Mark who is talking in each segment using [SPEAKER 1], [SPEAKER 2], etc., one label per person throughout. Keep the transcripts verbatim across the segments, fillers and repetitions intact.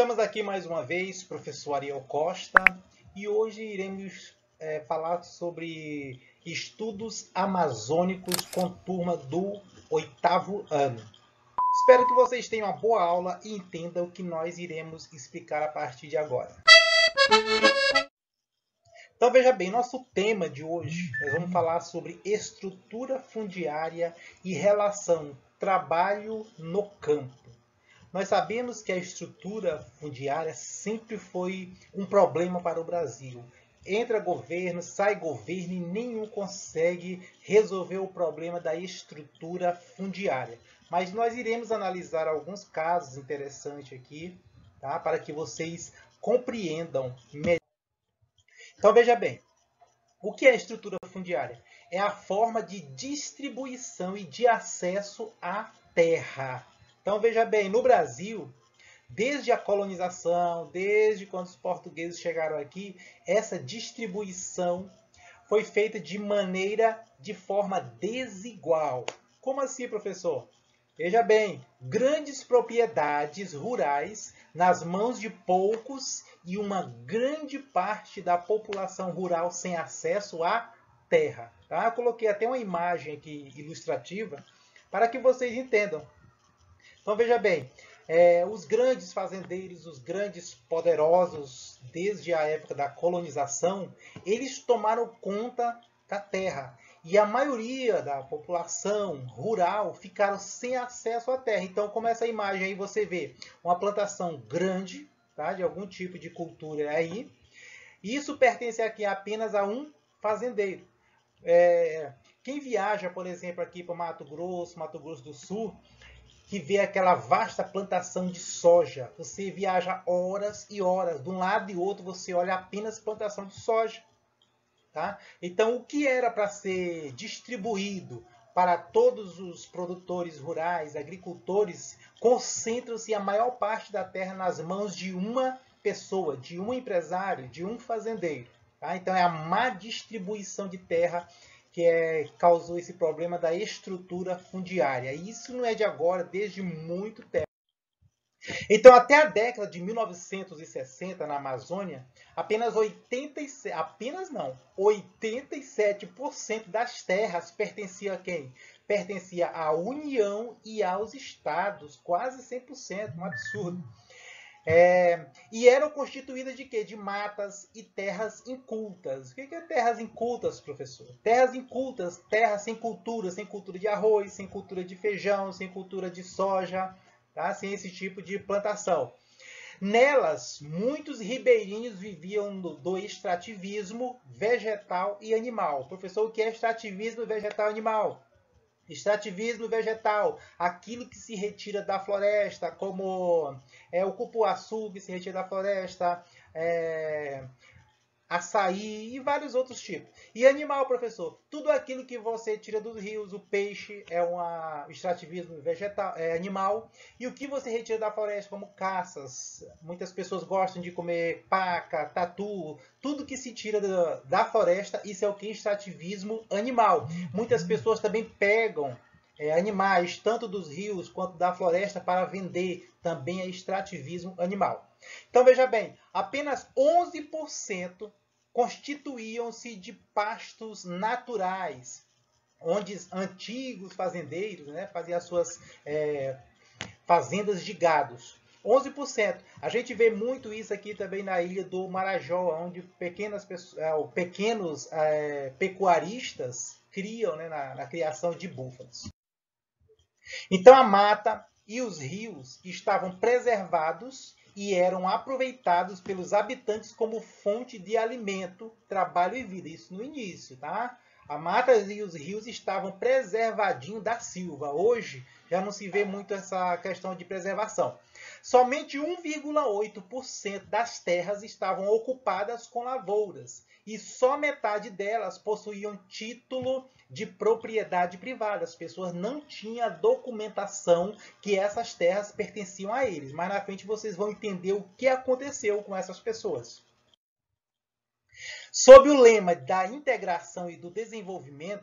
[SPEAKER 1] Estamos aqui mais uma vez, professor Ariel Costa, e hoje iremos é, falar sobre estudos amazônicos com turma do oitavo ano. Espero que vocês tenham uma boa aula e entendam o que nós iremos explicar a partir de agora. Então veja bem, nosso tema de hoje, nós vamos falar sobre estrutura fundiária e relação trabalho no campo. Nós sabemos que a estrutura fundiária sempre foi um problema para o Brasil. Entra governo, sai governo e nenhum consegue resolver o problema da estrutura fundiária. Mas nós iremos analisar alguns casos interessantes aqui, tá? Para que vocês compreendam melhor. Então veja bem, o que é a estrutura fundiária? É a forma de distribuição e de acesso à terra. Então veja bem, no Brasil, desde a colonização, desde quando os portugueses chegaram aqui, essa distribuição foi feita de maneira, de forma desigual. Como assim, professor? Veja bem, grandes propriedades rurais nas mãos de poucos e uma grande parte da população rural sem acesso à terra. Tá? Eu coloquei até uma imagem aqui ilustrativa para que vocês entendam. Então veja bem, é, os grandes fazendeiros, os grandes poderosos, desde a época da colonização, eles tomaram conta da terra. E a maioria da população rural ficaram sem acesso à terra. Então, como essa imagem aí você vê, uma plantação grande, tá, de algum tipo de cultura aí. Isso pertence aqui apenas a um fazendeiro. É, quem viaja, por exemplo, aqui para Mato Grosso, Mato Grosso do Sul, que vê aquela vasta plantação de soja. Você viaja horas e horas. De um lado e outro você olha apenas plantação de soja. Tá? Então, o que era para ser distribuído para todos os produtores rurais, agricultores, concentra-se a maior parte da terra nas mãos de uma pessoa, de um empresário, de um fazendeiro. Tá? Então, é a má distribuição de terra que é, causou esse problema da estrutura fundiária. E isso não é de agora, desde muito tempo. Então, até a década de mil novecentos e sessenta, na Amazônia, apenas oitenta e sete, apenas não, oitenta e sete por cento das terras pertencia a quem? Pertencia à União e aos estados, quase cem por cento, um absurdo. É, e eram constituídas de quê? De matas e terras incultas. O que é terras incultas, professor? Terras incultas, terras sem cultura, sem cultura de arroz, sem cultura de feijão, sem cultura de soja, tá? Sem esse tipo de plantação. Nelas, muitos ribeirinhos viviam do, do extrativismo vegetal e animal. Professor, o que é extrativismo vegetal e animal? Extrativismo vegetal, aquilo que se retira da floresta, como é, o cupuaçu que se retira da floresta, é, açaí e vários outros tipos. E animal, professor, tudo aquilo que você tira dos rios, o peixe é um extrativismo vegetal, é animal, e o que você retira da floresta, como caças, muitas pessoas gostam de comer paca, tatu, tudo que se tira da, da floresta, isso é o que? Extrativismo animal. Muitas pessoas também pegam é, animais, tanto dos rios quanto da floresta, para vender, também é extrativismo animal. Então veja bem, apenas onze por cento constituíam-se de pastos naturais, onde antigos fazendeiros, né, faziam as suas é, fazendas de gados. onze por cento. A gente vê muito isso aqui também na ilha do Marajó, onde pequenas, pequenos é, pecuaristas criam, né, na, na criação de búfalos. Então a mata e os rios estavam preservados e eram aproveitados pelos habitantes como fonte de alimento, trabalho e vida. Isso no início, tá? A mata e os rios estavam preservadinhos da silva. Hoje já não se vê muito essa questão de preservação. Somente um vírgula oito por cento das terras estavam ocupadas com lavouras e só metade delas possuíam título de propriedade privada. As pessoas não tinham documentação que essas terras pertenciam a eles. Mais na frente vocês vão entender o que aconteceu com essas pessoas. Sob o lema da integração e do desenvolvimento,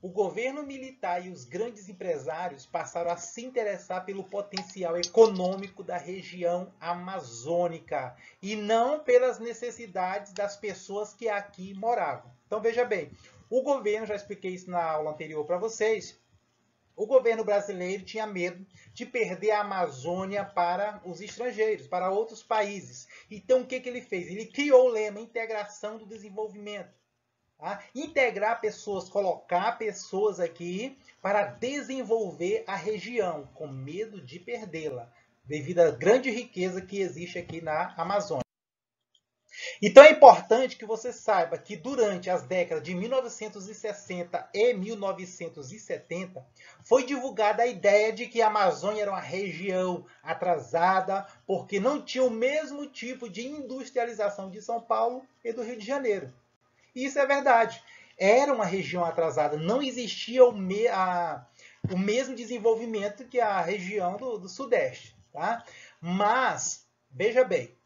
[SPEAKER 1] o governo militar e os grandes empresários passaram a se interessar pelo potencial econômico da região amazônica e não pelas necessidades das pessoas que aqui moravam. Então veja bem, o governo, já expliquei isso na aula anterior para vocês, o governo brasileiro tinha medo de perder a Amazônia para os estrangeiros, para outros países. Então o que, que ele fez? Ele criou o lema integração do desenvolvimento. Tá? Integrar pessoas, colocar pessoas aqui para desenvolver a região, com medo de perdê-la, devido à grande riqueza que existe aqui na Amazônia. Então é importante que você saiba que durante as décadas de mil novecentos e sessenta e mil novecentos e setenta foi divulgada a ideia de que a Amazônia era uma região atrasada porque não tinha o mesmo tipo de industrialização de São Paulo e do Rio de Janeiro. E isso é verdade. Era uma região atrasada, não existia o, me a, o mesmo desenvolvimento que a região do, do Sudeste. Tá? Mas, veja bem,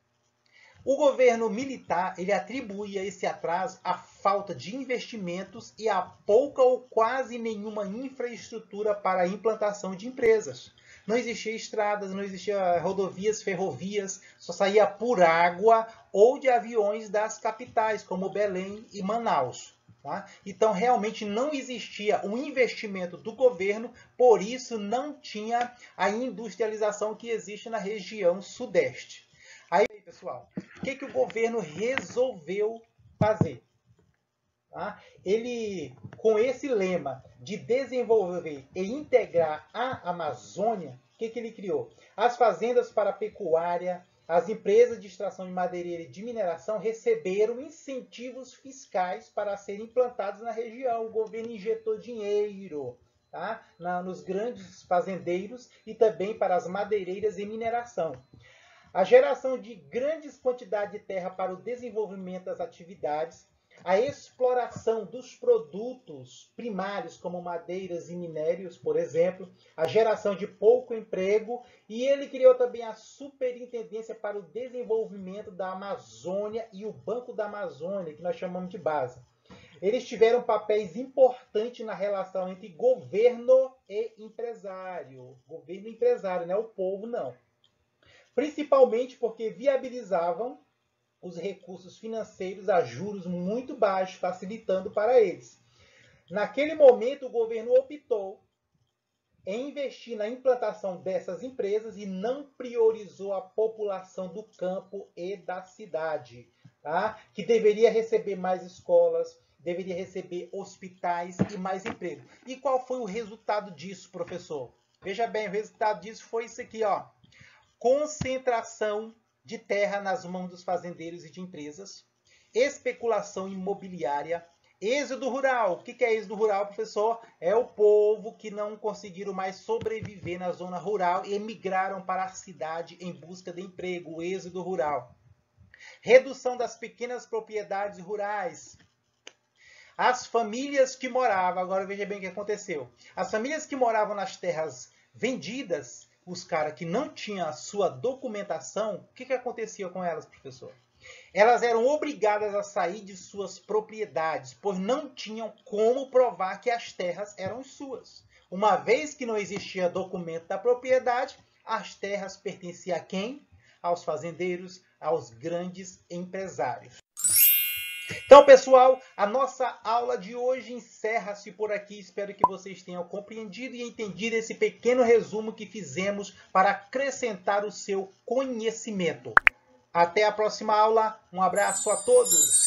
[SPEAKER 1] o governo militar ele atribuía esse atraso à falta de investimentos e a pouca ou quase nenhuma infraestrutura para a implantação de empresas. Não existia estradas, não existia rodovias, ferrovias, só saía por água ou de aviões das capitais, como Belém e Manaus. Tá? Então, realmente não existia um investimento do governo, por isso não tinha a industrialização que existe na região sudeste. Aí, pessoal, o que, que o governo resolveu fazer? Tá? Ele, com esse lema de desenvolver e integrar a Amazônia, o que, que ele criou? As fazendas para pecuária, as empresas de extração de madeireira e de mineração receberam incentivos fiscais para serem implantados na região. O governo injetou dinheiro, tá? Na, nos grandes fazendeiros e também para as madeireiras e mineração. A geração de grandes quantidades de terra para o desenvolvimento das atividades, a exploração dos produtos primários, como madeiras e minérios, por exemplo, a geração de pouco emprego, e ele criou também a Superintendência para o Desenvolvimento da Amazônia e o Banco da Amazônia, que nós chamamos de BASA. Eles tiveram papéis importantes na relação entre governo e empresário. Governo e empresário, não é o povo, não. Principalmente porque viabilizavam os recursos financeiros a juros muito baixos, facilitando para eles. Naquele momento, o governo optou em investir na implantação dessas empresas e não priorizou a população do campo e da cidade, tá? Que deveria receber mais escolas, deveria receber hospitais e mais emprego. E qual foi o resultado disso, professor? Veja bem, o resultado disso foi isso aqui, ó. Concentração de terra nas mãos dos fazendeiros e de empresas, especulação imobiliária, êxodo rural. O que é êxodo rural, professor? É o povo que não conseguiram mais sobreviver na zona rural e emigraram para a cidade em busca de emprego, o êxodo rural. Redução das pequenas propriedades rurais. As famílias que moravam, agora veja bem o que aconteceu. As famílias que moravam nas terras vendidas, os caras que não tinham a sua documentação, o que, que acontecia com elas, professor? Elas eram obrigadas a sair de suas propriedades, pois não tinham como provar que as terras eram suas. Uma vez que não existia documento da propriedade, as terras pertenciam a quem? Aos fazendeiros, aos grandes empresários. Então, pessoal, a nossa aula de hoje encerra-se por aqui. Espero que vocês tenham compreendido e entendido esse pequeno resumo que fizemos para acrescentar o seu conhecimento. Até a próxima aula. Um abraço a todos.